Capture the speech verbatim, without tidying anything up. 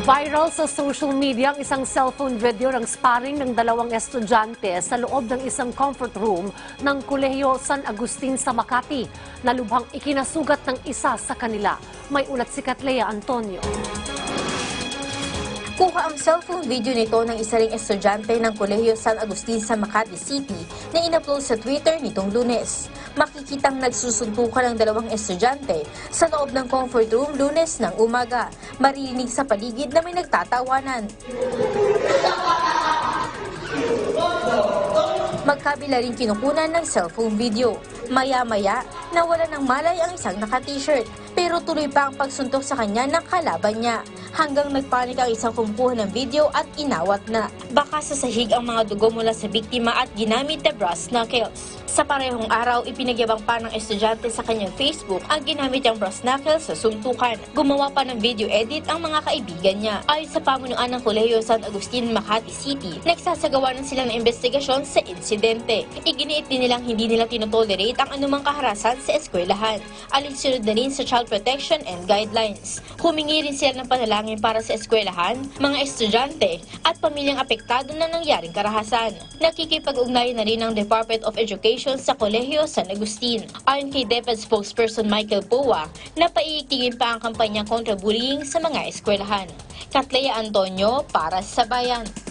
Viral sa social media ang isang cellphone video ng sparring ng dalawang estudyante sa loob ng isang comfort room ng Kolehiyo San Agustin sa Makati. Nalubhang ikinasugat ng isa sa kanila. May ulat si Katlea Antonio. Kuha ang cellphone video nito ng isa ring estudyante ng Kolehiyo San Agustin sa Makati City na in-upload sa Twitter nitong Lunes. Makikitang nagsusuntukan ng dalawang estudyante sa loob ng comfort room Lunes ng umaga. Maririnig sa paligid na may nagtatawanan. Magkabila rin kinukunan ng cellphone video. Maya-maya, nawala ng malay ang isang naka-t-shirt pero tuloy pa ang pagsuntok sa kanya ng kalaban niya. Hanggang nagpanik ang isang kumukuha ng video at inawat na. Baka sa sahig ang mga dugo mula sa biktima at ginamit na brass knuckles. Sa parehong araw, ipinagyabang pa ng estudyante sa kanyang Facebook ang ginamit niyang brass knuckles sa suntukan. Gumawa pa ng video edit ang mga kaibigan niya. Ayon sa pamunuan ng Kolehiyo San Agustin, Makati City, nagsasagawa na sila ng investigasyon sa insidente. Iginiit din nilang hindi nila tinotolerate ang anumang kaharasan sa eskwelahan. Alinsunod na rin sa Child Protection and Guidelines. Humingi rin sila ng panalangin para sa eskwelahan, mga estudyante at pamilyang apektado na nangyaring karahasan. Nakikipag-ugnayan na rin ng Department of Education sa Kolehiyo San Agustin. Ayon kay DepEd spokesperson Michael Poa, na paiigtingin pa ang kampanya kontra bullying sa mga eskwelahan. Katlea Antonio para sa Bayan.